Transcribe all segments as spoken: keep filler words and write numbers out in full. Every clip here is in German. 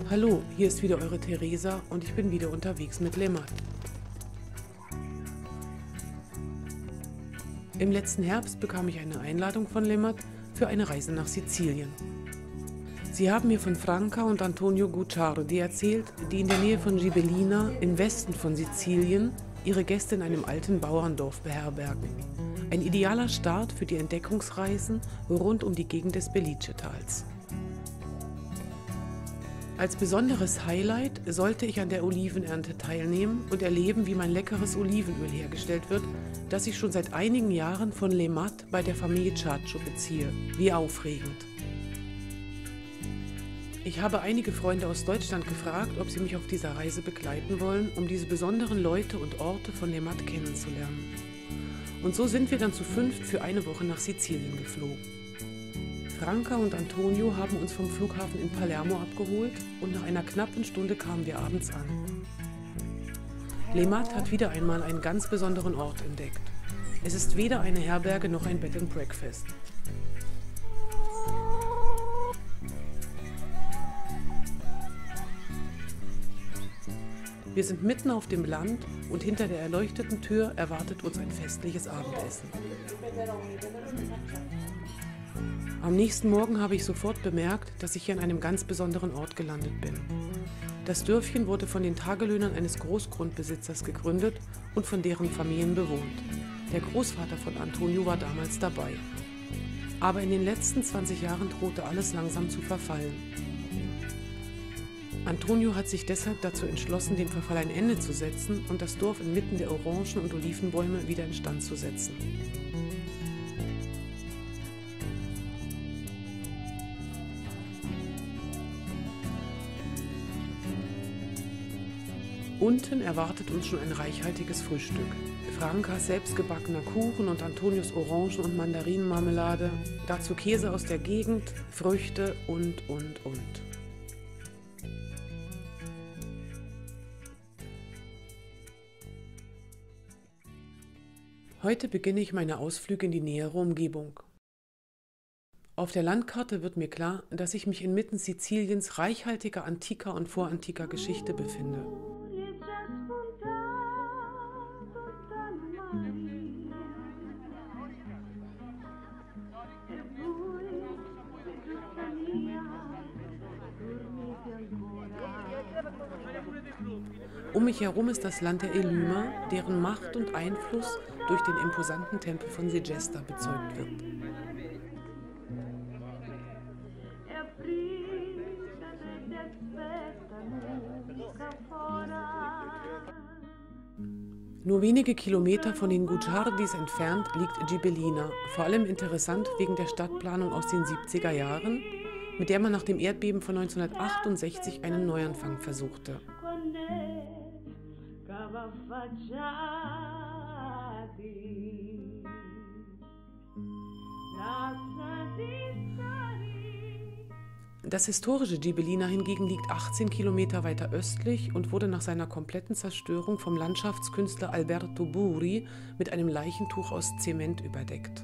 Hallo, hier ist wieder eure Theresa und ich bin wieder unterwegs mit Le Mat. Im letzten Herbst bekam ich eine Einladung von Le Mat für eine Reise nach Sizilien. Sie haben mir von Franca und Antonio Gucciardi erzählt, die in der Nähe von Gibellina im Westen von Sizilien ihre Gäste in einem alten Bauerndorf beherbergen. Ein idealer Start für die Entdeckungsreisen rund um die Gegend des Belice-Tals. Als besonderes Highlight sollte ich an der Olivenernte teilnehmen und erleben, wie mein leckeres Olivenöl hergestellt wird, das ich schon seit einigen Jahren von Le Mat bei der Familie Ciaccio beziehe. Wie aufregend! Ich habe einige Freunde aus Deutschland gefragt, ob sie mich auf dieser Reise begleiten wollen, um diese besonderen Leute und Orte von Le Mat kennenzulernen. Und so sind wir dann zu fünft für eine Woche nach Sizilien geflogen. Franca und Antonio haben uns vom Flughafen in Palermo abgeholt und nach einer knappen Stunde kamen wir abends an. Le Mat hat wieder einmal einen ganz besonderen Ort entdeckt. Es ist weder eine Herberge noch ein Bed and Breakfast. Wir sind mitten auf dem Land und hinter der erleuchteten Tür erwartet uns ein festliches Abendessen. Am nächsten Morgen habe ich sofort bemerkt, dass ich hier an einem ganz besonderen Ort gelandet bin. Das Dörfchen wurde von den Tagelöhnern eines Großgrundbesitzers gegründet und von deren Familien bewohnt. Der Großvater von Antonio war damals dabei. Aber in den letzten zwanzig Jahren drohte alles langsam zu verfallen. Antonio hat sich deshalb dazu entschlossen, dem Verfall ein Ende zu setzen und das Dorf inmitten der Orangen- und Olivenbäume wieder instand zu setzen. Unten erwartet uns schon ein reichhaltiges Frühstück. Francas selbstgebackener Kuchen und Antonios Orangen- und Mandarinenmarmelade, dazu Käse aus der Gegend, Früchte und, und, und. Heute beginne ich meine Ausflüge in die nähere Umgebung. Auf der Landkarte wird mir klar, dass ich mich inmitten Siziliens reichhaltiger antiker und vorantiker Geschichte befinde. Um mich herum ist das Land der Elymer, deren Macht und Einfluss durch den imposanten Tempel von Segesta bezeugt wird. Nur wenige Kilometer von den Gucciardis entfernt liegt Gibellina, vor allem interessant wegen der Stadtplanung aus den siebziger Jahren, mit der man nach dem Erdbeben von neunzehnhundertachtundsechzig einen Neuanfang versuchte. Das historische Gibellina hingegen liegt achtzehn Kilometer weiter östlich und wurde nach seiner kompletten Zerstörung vom Landschaftskünstler Alberto Buri mit einem Leichentuch aus Zement überdeckt.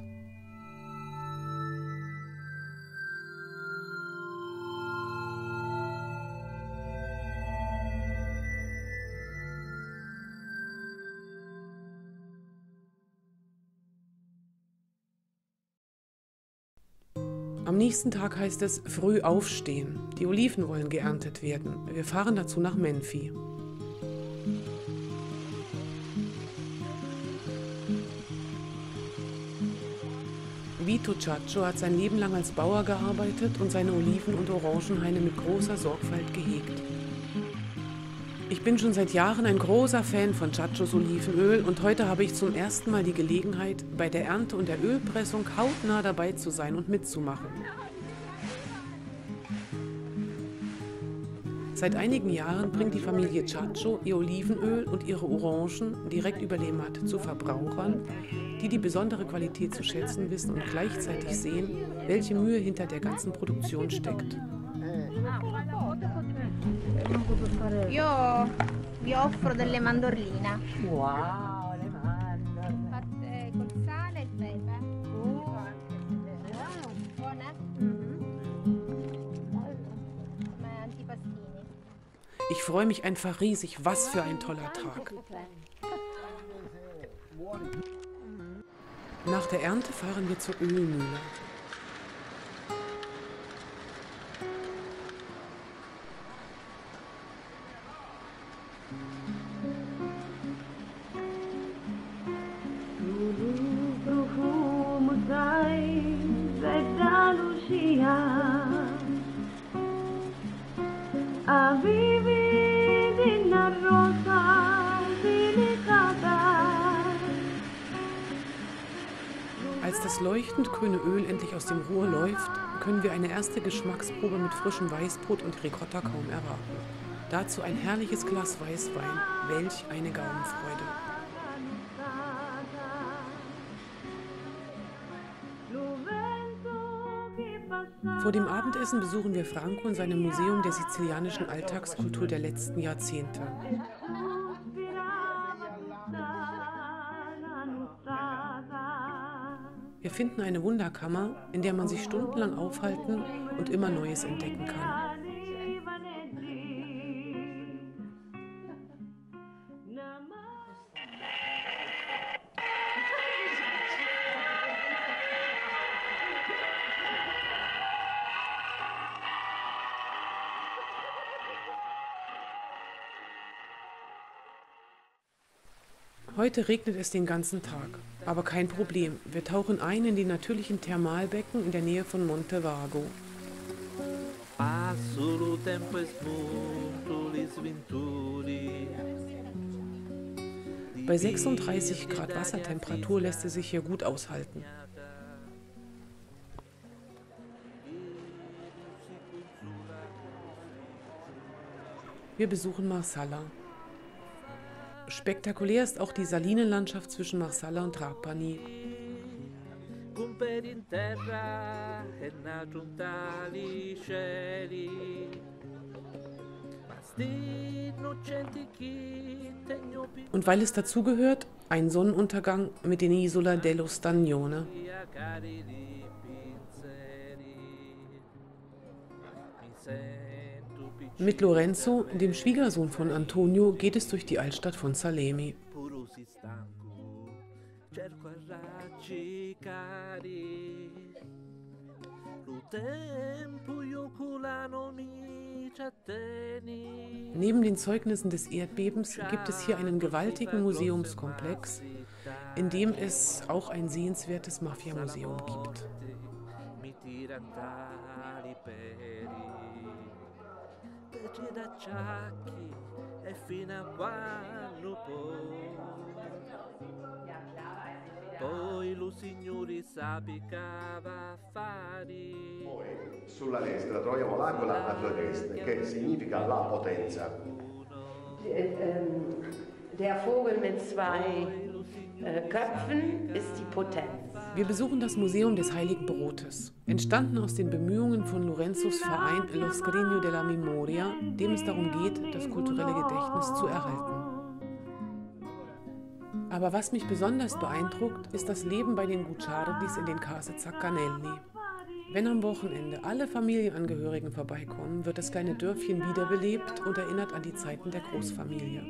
Am nächsten Tag heißt es früh aufstehen. Die Oliven wollen geerntet werden. Wir fahren dazu nach Menfi. Vito Ciaccio hat sein Leben lang als Bauer gearbeitet und seine Oliven- und Orangenhaine mit großer Sorgfalt gehegt. Ich bin schon seit Jahren ein großer Fan von Ciaccios Olivenöl und heute habe ich zum ersten Mal die Gelegenheit, bei der Ernte und der Ölpressung hautnah dabei zu sein und mitzumachen. Seit einigen Jahren bringt die Familie Ciaccio ihr Olivenöl und ihre Orangen direkt über Le Mat zu Verbrauchern, die die besondere Qualität zu schätzen wissen und gleichzeitig sehen, welche Mühe hinter der ganzen Produktion steckt. Io vi offro delle mandorline. Wow, le mandorle. Fatte col sale e il pepe. Buone? Come antipastini. Ich freue mich einfach riesig. Was für ein toller Tag. Nach der Ernte fahren wir zur Ölmühle. Als das leuchtend grüne Öl endlich aus dem Rohr läuft, können wir eine erste Geschmacksprobe mit frischem Weißbrot und Ricotta kaum erwarten. Dazu ein herrliches Glas Weißwein. Welch eine Gaumenfreude. Vor dem Abendessen besuchen wir Franco in seinem Museum der sizilianischen Alltagskultur der letzten Jahrzehnte. Wir finden eine Wunderkammer, in der man sich stundenlang aufhalten und immer Neues entdecken kann. Heute regnet es den ganzen Tag, aber kein Problem. Wir tauchen ein in die natürlichen Thermalbecken in der Nähe von Monte Vago. Bei sechsunddreißig Grad Wassertemperatur lässt es sich hier gut aushalten. Wir besuchen Marsala. Spektakulär ist auch die Salinenlandschaft zwischen Marsala und Trapani. Und weil es dazugehört, ein Sonnenuntergang mit den Isola dello Stagnone. Mit Lorenzo, dem Schwiegersohn von Antonio, geht es durch die Altstadt von Salemi. Neben den Zeugnissen des Erdbebens gibt es hier einen gewaltigen Museumskomplex, in dem es auch ein sehenswertes Mafia-Museum gibt. Poi lo signori sapicava affari. Poi sulla destra troviamo l'Aquila a tua destra, che significa la potenza. Der Vogel mit zwei Köpfen ist die Potenz. Wir besuchen das Museum des Heiligen Brotes, entstanden aus den Bemühungen von Lorenzos Verein Lo Scrigno della Memoria, dem es darum geht, das kulturelle Gedächtnis zu erhalten. Aber was mich besonders beeindruckt, ist das Leben bei den Gucciardis in den Case Zaccanelli. Wenn am Wochenende alle Familienangehörigen vorbeikommen, wird das kleine Dörfchen wiederbelebt und erinnert an die Zeiten der Großfamilie.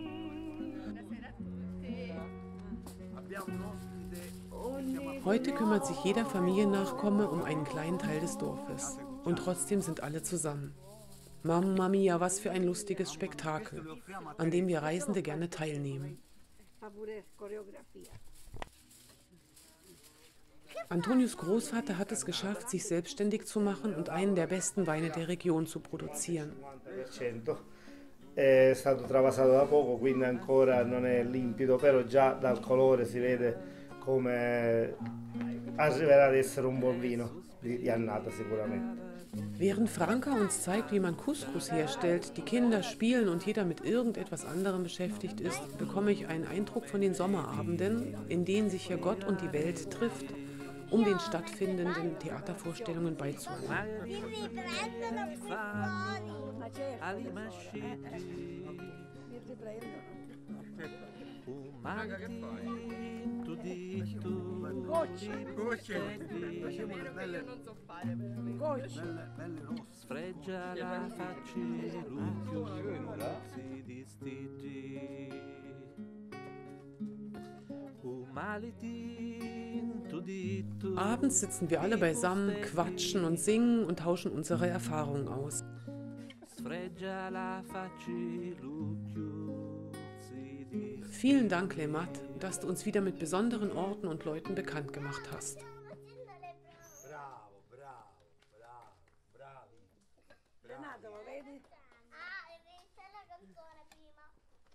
Heute kümmert sich jeder Familiennachkomme um einen kleinen Teil des Dorfes. Und trotzdem sind alle zusammen. Mamma mia, was für ein lustiges Spektakel, an dem wir Reisende gerne teilnehmen. Antonios Großvater hat es geschafft, sich selbstständig zu machen und einen der besten Weine der Region zu produzieren. È stato travasato da poco, quindi ancora non è limpido, però già dal colore si vede come arriverà ad essere un buon vino di annata sicuramente. Während Franca uns zeigt, wie man Couscous herstellt, die Kinder spielen und jeder mit irgendetwas anderem beschäftigt ist, bekomme ich einen Eindruck von den Sommerabenden, in denen sich hier Gott und die Welt trifft, um den stattfindenden Theatervorstellungen beizuwohnen. di tu Gocce. Gocce. Facciamo le belle. Io non so fare veramente. Gocce. Belle, belle rosse. Sfregia la faccia lucchiosi di stigi Humalitin tu di tu. Abends sitzen wir alle beisammen, quatschen und singen und tauschen unsere Erfahrungen aus. Sfregia la faccia lucchiosi di Vielen Dank, Lemat, dass du uns wieder mit besonderen Orten und Leuten bekannt gemacht hast. Bravo, bravo, bravo, bravi. Renato, lo vedi? Ah, hai visto la canzone prima?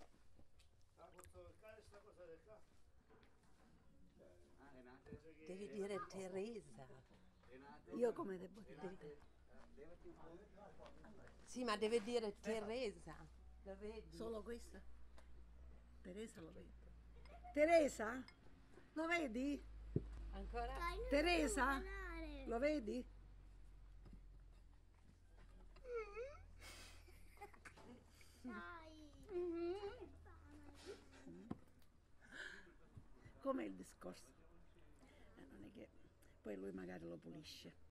Devi dire Teresa. Io come devo dire? Sì, ma deve dire Teresa. Lo vedi? Solo questa? Teresa lo vedi? Teresa? Lo vedi? Ancora? Teresa? Lo vedi? Com'è il discorso? Eh, non è che poi lui magari lo pulisce.